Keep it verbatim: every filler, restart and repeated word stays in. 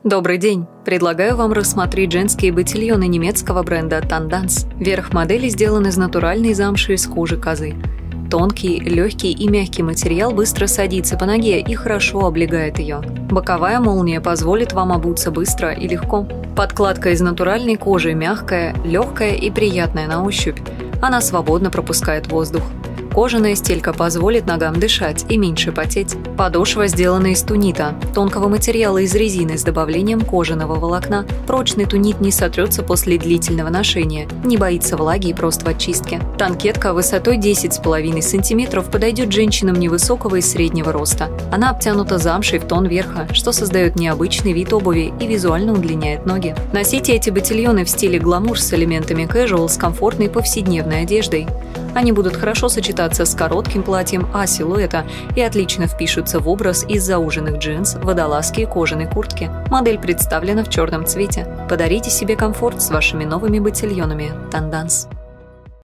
Добрый день! Предлагаю вам рассмотреть женские ботильоны немецкого бренда Tendance. Верх модели сделан из натуральной замши из кожи козы. Тонкий, легкий и мягкий материал быстро садится по ноге и хорошо облегает ее. Боковая молния позволит вам обуться быстро и легко. Подкладка из натуральной кожи мягкая, легкая и приятная на ощупь. Она свободно пропускает воздух. Кожаная стелька позволит ногам дышать и меньше потеть. Подошва сделана из тунита, тонкого материала из резины с добавлением кожаного волокна. Прочный тунит не сотрется после длительного ношения, не боится влаги и просто в очистке. Танкетка высотой десять с половиной сантиметров подойдет женщинам невысокого и среднего роста. Она обтянута замшей в тон верха, что создает необычный вид обуви и визуально удлиняет ноги. Носите эти ботильоны в стиле гламур с элементами casual с комфортной повседневной одеждой. Они будут хорошо сочетаться с коротким платьем А-силуэта и отлично впишутся в образ из зауженных джинс, водолазки и кожаной куртки. Модель представлена в черном цвете. Подарите себе комфорт с вашими новыми ботильонами Tendance.